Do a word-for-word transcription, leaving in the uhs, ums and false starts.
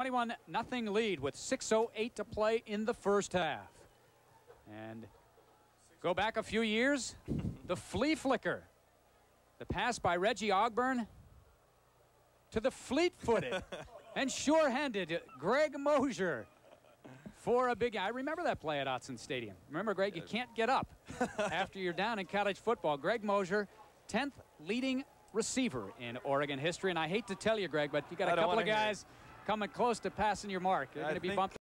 twenty-one nothing lead with six oh eight to play in the first half. And go back a few years, the flea flicker. The pass by Reggie Ogburn to the fleet-footed and sure-handed Greg Moser for a big... I remember that play at Autzen Stadium. Remember, Greg, you can't get up after you're down in college football. Greg Moser, tenth leading receiver in Oregon history. And I hate to tell you, Greg, but you got a couple of guys coming close to passing your mark. You're going to be bumped.